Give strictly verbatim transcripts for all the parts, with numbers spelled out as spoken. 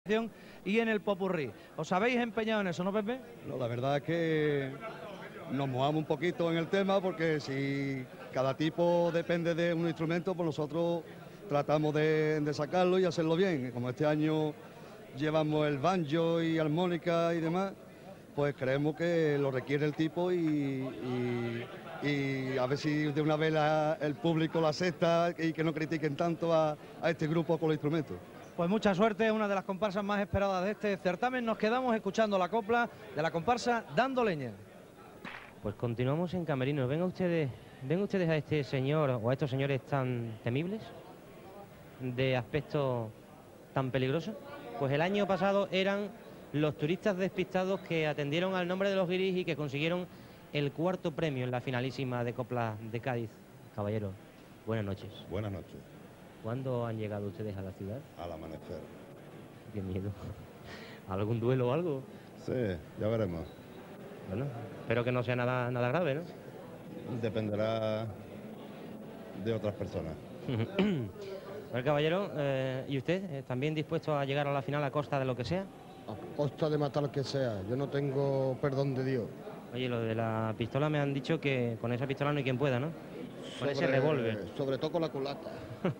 y en el popurrí. ¿Os habéis empeñado en eso, no, Pepe? No, la verdad es que nos mojamos un poquito en el tema, porque si cada tipo depende de un instrumento, pues nosotros tratamos de, de sacarlo y hacerlo bien. Como este año llevamos el banjo y armónica y demás, pues creemos que lo requiere el tipo y, y, y a ver si de una vez la, el público la acepta y que no critiquen tanto a, a este grupo con los instrumentos. Pues mucha suerte, una de las comparsas más esperadas de este certamen. Nos quedamos escuchando la copla de la comparsa Dando Leña. Pues continuamos en camerinos. Vengan ustedes, ven ustedes a este señor o a estos señores tan temibles, de aspecto tan peligroso. Pues el año pasado eran los turistas despistados que atendieron al nombre de los guiris y que consiguieron el cuarto premio en la finalísima de Coplas de Cádiz. Caballero, buenas noches. Buenas noches. ¿Cuándo han llegado ustedes a la ciudad? Al amanecer. Qué miedo. ¿Algún duelo o algo? Sí, ya veremos. Bueno, espero que no sea nada, nada grave, ¿no? Dependerá de otras personas. Bueno, caballero, eh, ¿y usted eh, también dispuesto a llegar a la final a costa de lo que sea? A costa de matar lo que sea. Yo no tengo perdón de Dios. Oye, lo de la pistola me han dicho que con esa pistola no hay quien pueda, ¿no? Con Sobre, ese revólver. Sobre todo con la culata.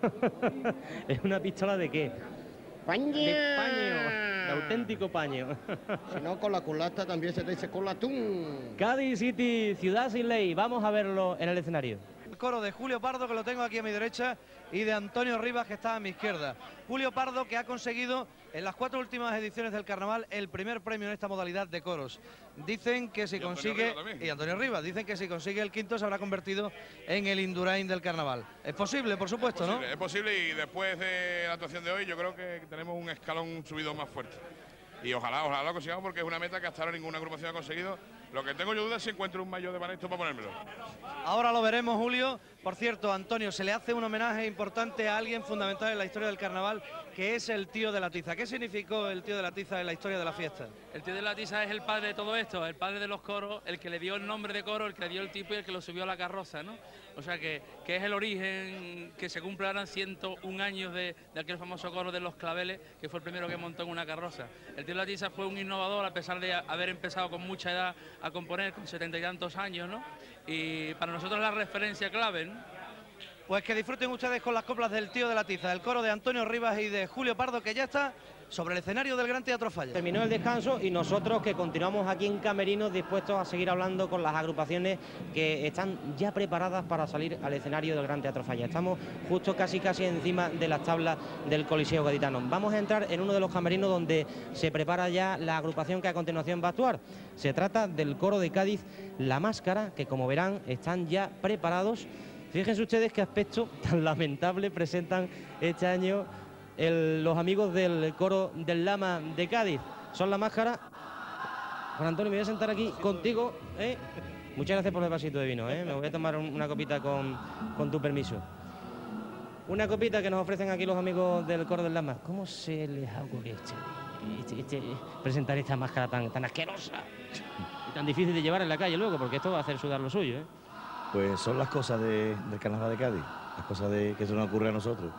¿Es una pistola de qué? ¡Paño! De paño, de auténtico paño. Si no, con la culata también se te dice colatún. Cádiz City, ciudad sin ley. Vamos a verlo en el escenario. El coro de Julio Pardo, que lo tengo aquí a mi derecha, y de Antonio Rivas, que está a mi izquierda. Julio Pardo, que ha conseguido en las cuatro últimas ediciones del carnaval el primer premio en esta modalidad de coros. Dicen que si y consigue, Antonio y Antonio Rivas, dicen que si consigue el quinto se habrá convertido en el Indurain del carnaval. Es posible, por supuesto, es posible, ¿no? Es posible, y después de la actuación de hoy yo creo que tenemos un escalón subido más fuerte. Y ojalá, ojalá lo consigamos, porque es una meta que hasta ahora ninguna agrupación ha conseguido. Lo que tengo yo duda es si encuentro un maillot de Banesto para ponérmelo. Ahora lo veremos, Julio. Por cierto, Antonio, se le hace un homenaje importante a alguien fundamental en la historia del carnaval, que es el tío de la tiza. ¿Qué significó el tío de la tiza en la historia de la fiesta? El tío de la tiza es el padre de todo esto, el padre de los coros, el que le dio el nombre de coro, el que le dio el tipo y el que lo subió a la carroza, ¿no? O sea que, que es el origen, que se cumple ahora ciento un años de, de aquel famoso coro de los claveles, que fue el primero que montó en una carroza. El tío de la tiza fue un innovador, a pesar de haber empezado con mucha edad a componer, con setenta y tantos años, ¿no? Y para nosotros la referencia clave, ¿no? Pues que disfruten ustedes con las coplas del tío de la tiza, el coro de Antonio Rivas y de Julio Pardo, que ya está sobre el escenario del Gran Teatro Falla. Terminó el descanso y nosotros que continuamos aquí en camerinos dispuestos a seguir hablando con las agrupaciones que están ya preparadas para salir al escenario del Gran Teatro Falla. Estamos justo casi casi encima de las tablas del Coliseo Gaditano. Vamos a entrar en uno de los camerinos donde se prepara ya la agrupación que a continuación va a actuar. Se trata del coro de Cádiz La Máscara, que como verán están ya preparados. Fíjense ustedes qué aspecto tan lamentable presentan este año el, los amigos del coro del Lama de Cádiz. Son La Máscara. Juan Antonio, me voy a sentar aquí contigo, ¿eh? Muchas gracias por el vasito de vino, ¿eh? Me voy a tomar un, una copita con, con tu permiso. Una copita que nos ofrecen aquí los amigos del coro del Lama. ¿Cómo se les ha ocurrido este, este, este, presentar esta máscara tan, tan asquerosa y tan difícil de llevar en la calle luego? Porque esto va a hacer sudar lo suyo, ¿eh? Pues son las cosas de, del carnaval de Cádiz, las cosas de, que se nos ocurre a nosotros,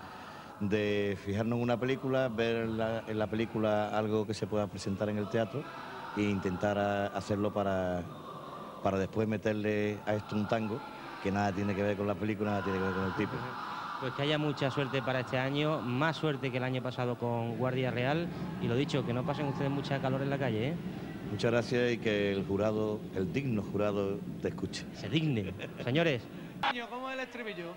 de fijarnos en una película, ver la, en la película algo que se pueda presentar en el teatro e intentar a, hacerlo para, para después meterle a esto un tango que nada tiene que ver con la película, nada tiene que ver con el tipo. Pues que haya mucha suerte para este año, más suerte que el año pasado con Guardia Real, y lo dicho, que no pasen ustedes mucha calor en la calle, ¿eh? Muchas gracias y que el jurado, el digno jurado, te escuche. Se digne. Señores. ¿Cómo es el estribillo?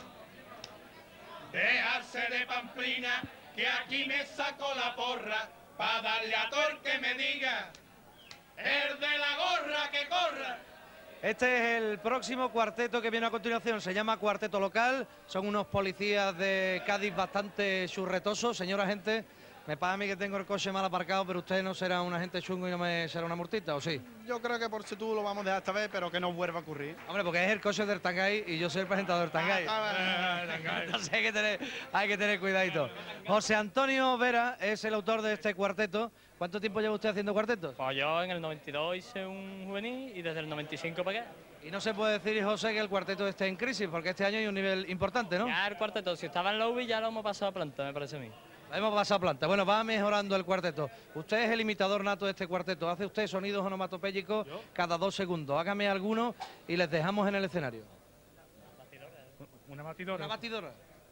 Dejarse de pamplina, que aquí me saco la porra, pa' darle a todo el que me diga, el de la gorra que corra. Este es el próximo cuarteto que viene a continuación, se llama Cuarteto Local, son unos policías de Cádiz bastante churretosos. Señora gente, me pasa a mí que tengo el coche mal aparcado, pero usted no será un agente chungo y no me será una multita, ¿o sí? Yo creo que por si tú lo vamos a dejar esta vez, pero que no vuelva a ocurrir. Hombre, porque es el coche del Tangay y yo soy el presentador del Tangay. Ah, ah, Entonces hay que tener, hay que tener cuidadito. José Antonio Vera es el autor de este cuarteto. ¿Cuánto tiempo lleva usted haciendo cuartetos? Pues yo en el noventa y dos hice un juvenil y desde el noventa y cinco para acá. Y no se puede decir, José, que el cuarteto esté en crisis, porque este año hay un nivel importante, ¿no? Ya el cuarteto, si estaba en la U B I ya lo hemos pasado a planta, me parece a mí. Hemos pasado planta. Bueno, va mejorando el cuarteto. Usted es el imitador nato de este cuarteto. Hace usted sonidos onomatopéyicos cada dos segundos. Hágame alguno y les dejamos en el escenario. Una batidora. Una batidora.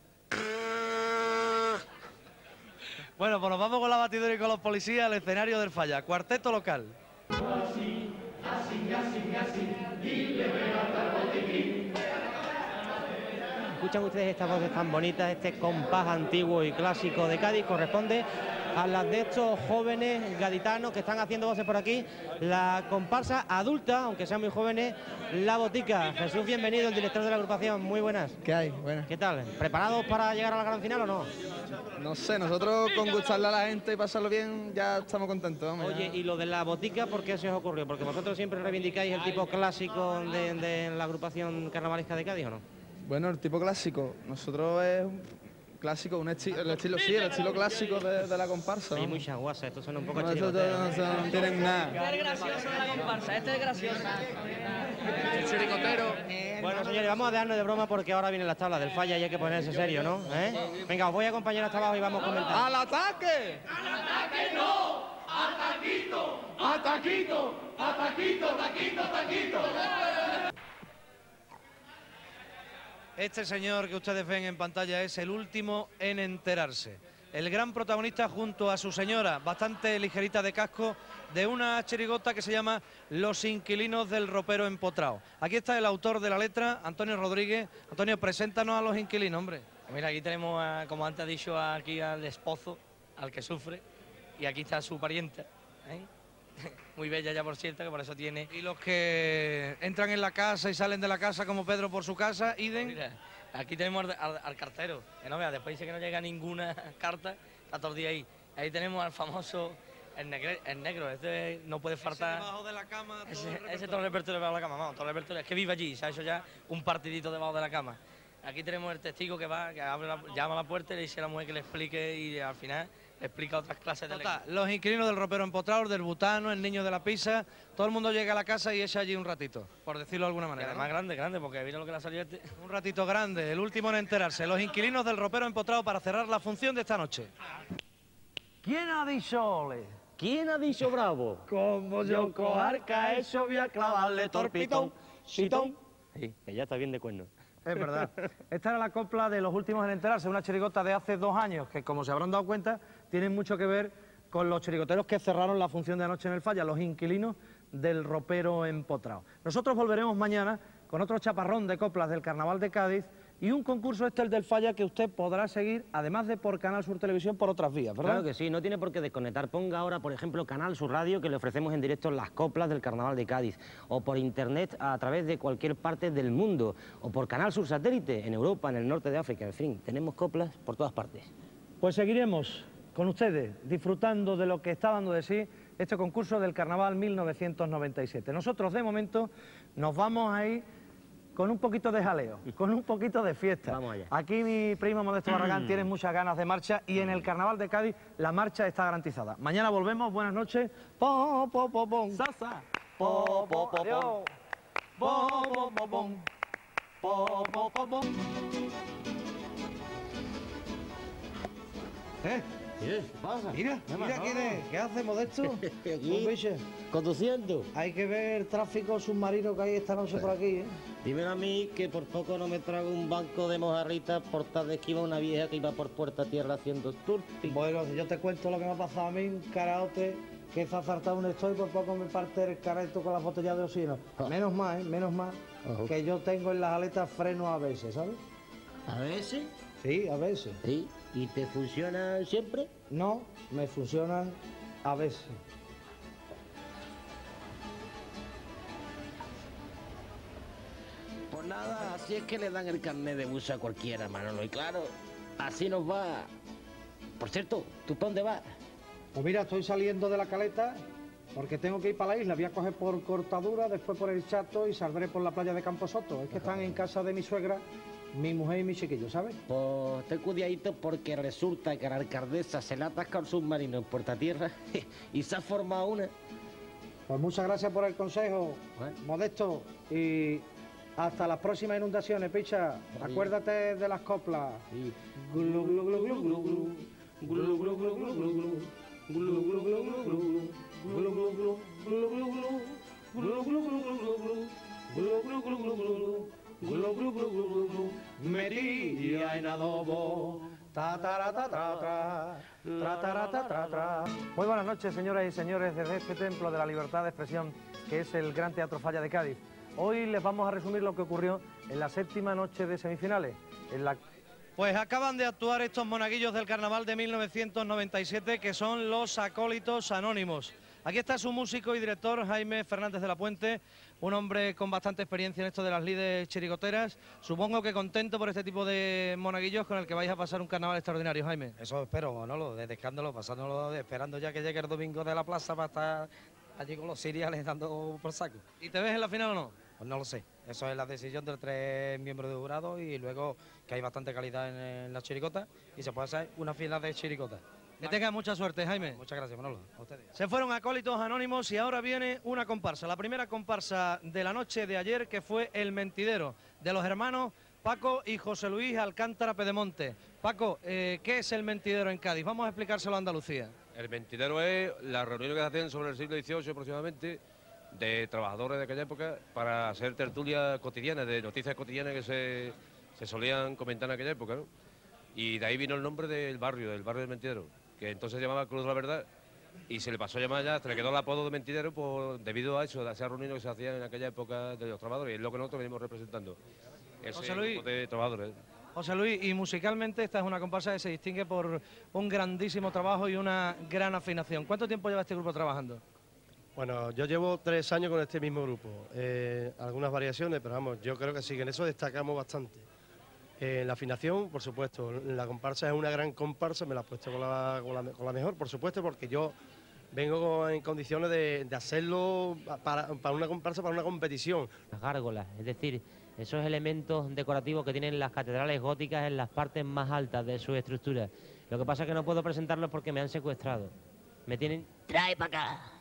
Bueno, pues nos vamos con la batidora y con los policías al escenario del Falla. Cuarteto local. Así, así, así, así, y le veo hasta el botiquín. Escuchan ustedes estas voces tan bonitas, este compás antiguo y clásico de Cádiz, corresponde a las de estos jóvenes gaditanos que están haciendo voces por aquí. La comparsa adulta, aunque sean muy jóvenes, La Botica. Jesús, bienvenido, el director de la agrupación, muy buenas. ¿Qué hay? Buenas. ¿Qué tal? ¿Preparados para llegar a la gran final o no? No sé, nosotros con gustarle a la gente y pasarlo bien ya estamos contentos. Vamos, Oye, ya. y lo de La Botica, ¿por qué se os ocurrió? Porque vosotros siempre reivindicáis el tipo clásico de, de la agrupación carnavalesca de Cádiz, ¿o no? Bueno, el tipo clásico. Nosotros es un clásico, un esti el estilo, sí, el estilo clásico de, de la comparsa. Hay mucha guasa, esto suena un poco No, chirigotero. estos no, no, no tienen nada. Este es gracioso de la comparsa, este es gracioso. El chirigotero. Bueno, señores, vamos a dejarnos de broma porque ahora vienen las tablas del Falla y hay que ponerse serio, ¿no? ¿Eh? Venga, os voy a acompañar hasta abajo y vamos comentando. ¡Al ataque! ¡Al ataque no! ¡Ataquito! ¡Ataquito! ¡Ataquito! ¡Taquito! ¡Taquito! Este señor que ustedes ven en pantalla es el último en enterarse. El gran protagonista junto a su señora, bastante ligerita de casco, de una chirigota que se llama Los Inquilinos del Ropero Empotrado. Aquí está el autor de la letra, Antonio Rodríguez. Antonio, preséntanos a los inquilinos, hombre. Mira, aquí tenemos, a, como antes ha dicho, aquí al esposo, al que sufre, y aquí está su parienta, ¿eh? Muy bella ya, por cierto, que por eso tiene... Y los que entran en la casa y salen de la casa como Pedro por su casa, Iden. Mira, aquí tenemos al, al, al cartero, que no vea, después dice que no llega ninguna carta, está todo el día ahí. Ahí tenemos al famoso, el, negre, el negro, este no puede faltar... Ese debajo de la cama, todo ese, el ese todo el repertorio debajo de la cama, vamos, todo el repertorio, es que vive allí, se ha hecho ya un partidito debajo de la cama. Aquí tenemos el testigo que va, que abre la, llama a la puerta y le dice a la mujer que le explique y al final le explica otras clases de Total, los inquilinos del Ropero Empotrado, del Butano, el niño de la pizza, todo el mundo llega a la casa y echa allí un ratito, por decirlo de alguna manera. Además, ¿no? grande, grande, porque mira lo que le ha salido este. Un ratito grande, el último en enterarse. Los inquilinos del Ropero Empotrado para cerrar la función de esta noche. ¿Quién ha dicho ole? ¿Quién ha dicho bravo? Como yo cojarca eso voy a clavarle torpitón, chitón. Sí, que ya está bien de cuerno. Es verdad. Esta era la copla de los últimos en enterarse, una chirigota de hace dos años, que como se habrán dado cuenta, tienen mucho que ver con los chirigoteros que cerraron la función de anoche en el Falla, los inquilinos del Ropero Empotrado. Nosotros volveremos mañana con otro chaparrón de coplas del Carnaval de Cádiz y un concurso este, el del Falla, que usted podrá seguir, además de por Canal Sur Televisión, por otras vías, ¿verdad? Claro que sí, no tiene por qué desconectar. Ponga ahora, por ejemplo, Canal Sur Radio, que le ofrecemos en directo las coplas del Carnaval de Cádiz, o por internet a través de cualquier parte del mundo, o por Canal Sur Satélite, en Europa, en el norte de África, en fin, tenemos coplas por todas partes. Pues seguiremos con ustedes, disfrutando de lo que está dando de sí este concurso del Carnaval mil novecientos noventa y siete. Nosotros, de momento, nos vamos a ir con un poquito de jaleo, con un poquito de fiesta. Vamos allá. Aquí mi primo Modesto Barragán tiene muchas ganas de marcha y en el Carnaval de Cádiz la marcha está garantizada. Mañana volvemos, buenas noches. Po, po, po, pom. Salsa. Po, po, po, pom. Po, po, po, pom. Po, po, po, pom. ¿Eh? ¿Qué pasa? Mira, mira quién es. ¿Qué hace, Modesto? Aquí, conduciendo. Hay que ver el tráfico submarino que hay esta noche por aquí, ¿eh? Dímelo a mí que por poco no me trago un banco de mojarrita por tal de esquiva una vieja que iba por puerta tierra haciendo turping. Bueno, si yo te cuento lo que me ha pasado a mí, un karaoke, que zazartado un estoy, por poco me parte el careto con la botella de oxígeno. Menos mal, ¿eh? Menos mal, Ajá. que yo tengo en las aletas freno a veces, ¿sabes? ¿A veces? Sí, a veces. Sí. ¿Y te funcionan siempre? No, me funcionan a veces. Pues nada, así es que le dan el carnet de bus a cualquiera, Manolo. Y claro, así nos va. Por cierto, ¿tú para dónde vas? Pues mira, estoy saliendo de la caleta porque tengo que ir para la isla. Voy a coger por Cortadura, después por el Chato y saldré por la playa de Camposoto. Es que están en casa de mi suegra, mi mujer y mi chiquillo, ¿sabes? Pues ten cuidadito porque resulta que la alcaldesa se le atasca un submarino en Puerta Tierra y se ha formado una. Pues muchas gracias por el consejo, Bueno. Modesto, y hasta las próximas inundaciones, picha. Sí. Acuérdate de las coplas. Sí. Glu, glu, glu, glu, glu, glu. glu glu glu glu glu glu, glu glu glu glu glu, glu glu glu glu glu glu, glu glu glu glu glu glu, glu glu glu glu glu glu, glu glu glu glu glu glu, metía en adobo. Ta, ta, ra, ta, tra, tra, tra, ta, ra, ta, tra, tra. Muy buenas noches, señoras y señores, desde este templo de la libertad de expresión que es el Gran Teatro Falla de Cádiz. Hoy les vamos a resumir lo que ocurrió en la séptima noche de semifinales. En la... Pues acaban de actuar estos monaguillos del carnaval de mil novecientos noventa y siete, que son los Acólitos Anónimos. Aquí está su músico y director, Jaime Fernández de la Puente, un hombre con bastante experiencia en esto de las lides chirigoteras. Supongo que contento por este tipo de monaguillos con el que vais a pasar un carnaval extraordinario, Jaime. Eso espero, Manolo, desde escándalo, pasándolo, esperando ya que llegue el domingo de la plaza para estar allí con los cereales dando por saco. ¿Y te ves en la final o no? Pues no lo sé, eso es la decisión de los tres miembros de jurado y luego que hay bastante calidad en, en la chirigota y se puede hacer una final de chirigota. Que tengas mucha suerte, Jaime. Muchas gracias, Manolo. A ustedes. Se fueron Acólitos Anónimos y ahora viene una comparsa. La primera comparsa de la noche de ayer, que fue El Mentidero, de los hermanos Paco y José Luis Alcántara Pedemonte. Paco, eh, ¿qué es El Mentidero en Cádiz? Vamos a explicárselo a Andalucía. El Mentidero es la reunión que se hacían sobre el siglo dieciocho aproximadamente de trabajadores de aquella época para hacer tertulias cotidianas, de noticias cotidianas que se, se solían comentar en aquella época, ¿no? Y de ahí vino el nombre del barrio, del barrio del Mentidero, que entonces se llamaba Cruz de la Verdad y se le pasó a llamar ya, hasta le quedó el apodo de Mentidero pues, debido a eso, a esas reuniones que se hacían en aquella época de los trabajadores, y es lo que nosotros venimos representando, ese José Luis, grupo de trabajadores. José Luis, y musicalmente esta es una comparsa que se distingue por un grandísimo trabajo y una gran afinación. ¿Cuánto tiempo lleva este grupo trabajando? Bueno, yo llevo tres años con este mismo grupo, eh, algunas variaciones, pero vamos, yo creo que sí, que en eso destacamos bastante. Eh, en la afinación, por supuesto, la comparsa es una gran comparsa, me la he puesto con la, con la, con la mejor, por supuesto, porque yo vengo en condiciones de, de hacerlo para, para una comparsa, para una competición. Las gárgolas, es decir, esos elementos decorativos que tienen las catedrales góticas en las partes más altas de su estructura. Lo que pasa es que no puedo presentarlos porque me han secuestrado. Me tienen... Trae para acá.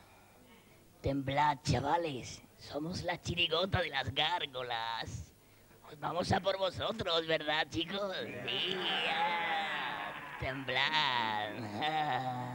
Temblad, chavales. Somos la chirigota de las gárgolas. Pues vamos a por vosotros, ¿verdad, chicos? Sí. Ah, temblad. Ah.